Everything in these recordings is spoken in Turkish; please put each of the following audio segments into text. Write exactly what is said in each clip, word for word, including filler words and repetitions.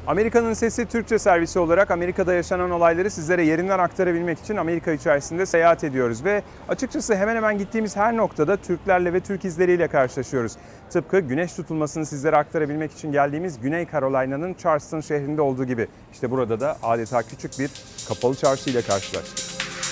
Amerika'nın Sesi Türkçe servisi olarak Amerika'da yaşanan olayları sizlere yerinden aktarabilmek için Amerika içerisinde seyahat ediyoruz. Ve açıkçası hemen hemen gittiğimiz her noktada Türklerle ve Türk izleriyle karşılaşıyoruz. Tıpkı güneş tutulmasını sizlere aktarabilmek için geldiğimiz Güney Carolina'nın Charleston şehrinde olduğu gibi. İşte burada da adeta küçük bir kapalı çarşı ile karşılaştık.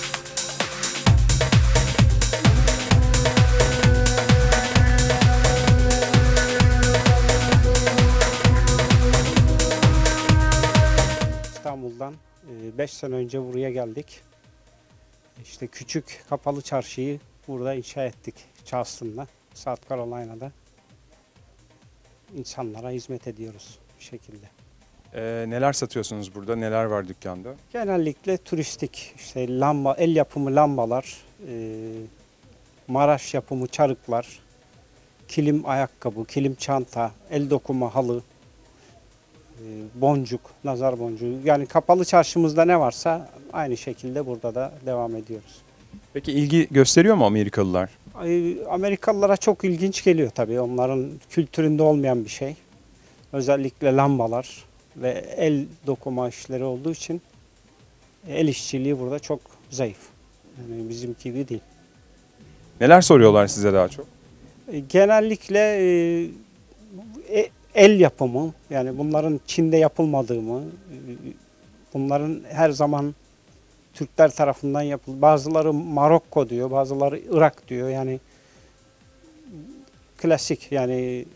İstanbul'dan beş sene önce buraya geldik. İşte küçük kapalı çarşıyı burada inşa ettik Charleston'da, South Carolina'da. İnsanlara hizmet ediyoruz bu şekilde. Ee, neler satıyorsunuz burada? Neler var dükkanda? Genellikle turistik, işte lamba, el yapımı lambalar, e, Maraş yapımı çarıklar, kilim ayakkabı, kilim çanta, el dokuma halı, boncuk, nazar boncuğu. Yani kapalı çarşımızda ne varsa aynı şekilde burada da devam ediyoruz. Peki ilgi gösteriyor mu Amerikalılar? Amerikalılara çok ilginç geliyor tabii. Onların kültüründe olmayan bir şey. Özellikle lambalar ve el dokuma işleri olduğu için el işçiliği burada çok zayıf. Yani bizimki gibi değil. Neler soruyorlar size daha çok? Genellikle e, el yapımı, yani bunların Çin'de yapılmadığı mı, bunların her zaman Türkler tarafından yapıldı. Bazıları Marokko diyor, bazıları Irak diyor. Yani klasik, yani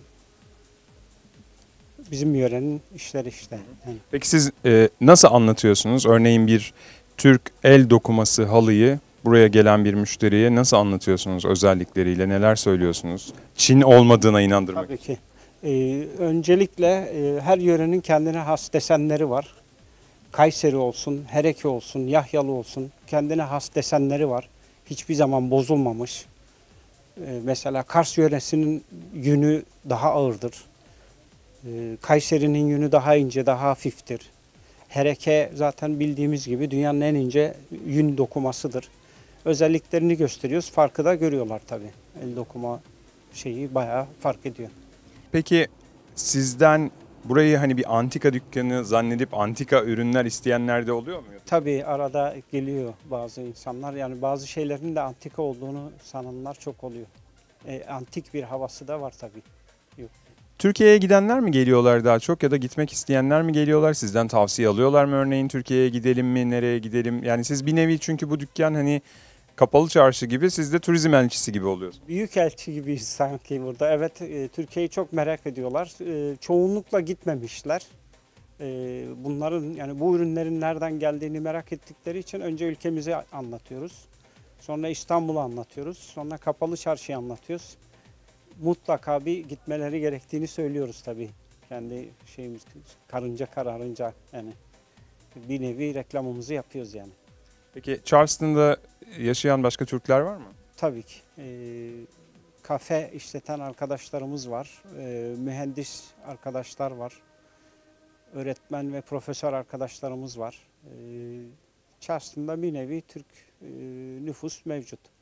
bizim yörenin işleri işte. Yani. Peki siz e, nasıl anlatıyorsunuz? Örneğin bir Türk el dokuması halıyı buraya gelen bir müşteriye nasıl anlatıyorsunuz özellikleriyle? Neler söylüyorsunuz? Çin olmadığına inandırmak. Tabii ki. Ee, öncelikle e, her yörenin kendine has desenleri var. Kayseri olsun, Hereke olsun, Yahyalı olsun kendine has desenleri var. Hiçbir zaman bozulmamış. Ee, mesela Kars yöresinin yünü daha ağırdır. Ee, Kayseri'nin yünü daha ince, daha hafiftir. Hereke zaten bildiğimiz gibi dünyanın en ince yün dokumasıdır. Özelliklerini gösteriyoruz. Farkı da görüyorlar tabii. El dokuma şeyi bayağı fark ediyor. Peki sizden burayı hani bir antika dükkanı zannedip antika ürünler isteyenler de oluyor mu? Tabii arada geliyor bazı insanlar. Yani bazı şeylerin de antika olduğunu sananlar çok oluyor. E, antik bir havası da var tabii. Yok. Türkiye'ye gidenler mi geliyorlar daha çok ya da gitmek isteyenler mi geliyorlar? Sizden tavsiye alıyorlar mı örneğin Türkiye'ye gidelim mi, nereye gidelim? Yani siz bir nevi çünkü bu dükkan hani kapalı çarşı gibi, siz de turizm elçisi gibi oluyorsunuz. Büyükelçi gibiyiz sanki burada. Evet, e, Türkiye'yi çok merak ediyorlar. E, çoğunlukla gitmemişler. E, bunların, yani bu ürünlerin nereden geldiğini merak ettikleri için önce ülkemizi anlatıyoruz. Sonra İstanbul'u anlatıyoruz. Sonra kapalı çarşıyı anlatıyoruz. Mutlaka bir gitmeleri gerektiğini söylüyoruz tabii. Kendi şeyimiz karınca kararınca, yani bir nevi reklamımızı yapıyoruz yani. Peki Charleston'da yaşayan başka Türkler var mı? Tabii ki. E, kafe işleten arkadaşlarımız var. E, mühendis arkadaşlar var. Öğretmen ve profesör arkadaşlarımız var. E, Charleston'da bir nevi Türk e, nüfus mevcut.